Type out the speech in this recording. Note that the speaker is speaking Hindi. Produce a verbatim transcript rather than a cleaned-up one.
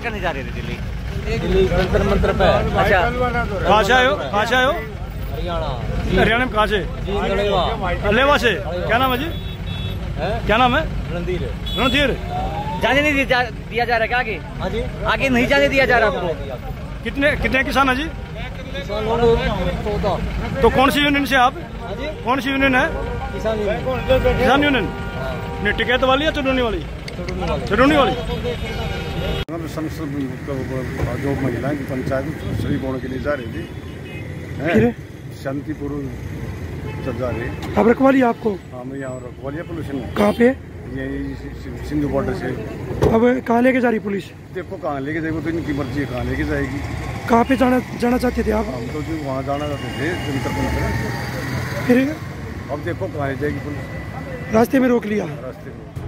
करने जा रहे थे दिल्ली? दिल्ली जंतर मंतर पे। अच्छा, कहाँ से आए हो? कहाँ से आए हो? हरियाणा। हरियाणा में कहाँ से? लेवा से। क्या नाम है जी? क्या नाम है? रणधीर। रणधीर। जाने नहीं दिया दिया जा रहा है आगे? हाँ जी, आगे नहीं जाने दिया जा रहा आपको? कितने कितने किसान है जी? चौदह। तो कौन सी यूनियन से आप? हाँ जी, कौन सी यूनियन है? किसान यूनियन। किसान यूनियन। नहीं, टिकैत वाली या चुनौनी वाली? चुनौनी वाली। संसद जो महिलाएं की पंचायत सभी बोर्ड के लिए जा रही थी, शांतिपूर्वक जा रही। अब रखवा लिया आपको? हाँ, मैं यहाँ रखवा लिया पुलिस ने। कहाँ पे? यही सिंधु बॉर्डर से। अब कहाँ लेके जा रही पुलिस? देखो कहाँ लेके जाएगी, तो इनकी मर्जी है कहाँ लेके जाएगी। कहाँ पे जाना जाना चाहते थे आप? हम तो जो वहाँ जाना चाहते थे जंतर मंतर। फिर अब देखो कहाँ ले जाएगी पुलिस। रास्ते में रोक लिया? रास्ते में